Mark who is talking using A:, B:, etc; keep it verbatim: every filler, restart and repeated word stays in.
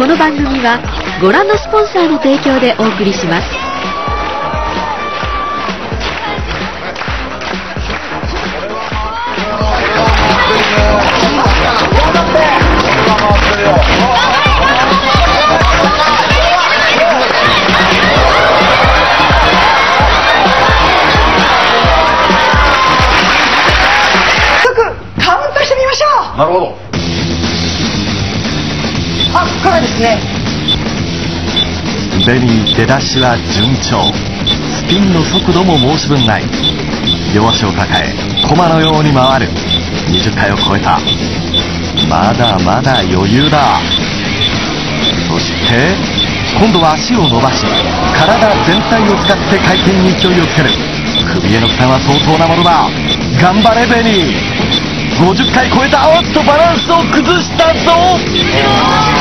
A: この番組はご覧のスポンサーの提供でお送りします。
B: なるほど。
C: あ、ここからですね。
D: ベニー出だしは順調。スピンの速度も申し分ない。両足を抱え駒のように回る。にじゅっかいを超えた。まだまだ余裕だ。そして今度は足を伸ばし体全体を使って回転に勢いをつける。首への負担は相当なものだ。頑張れベニー。ごじゅっかい超えた。おっとバランスを崩したぞ。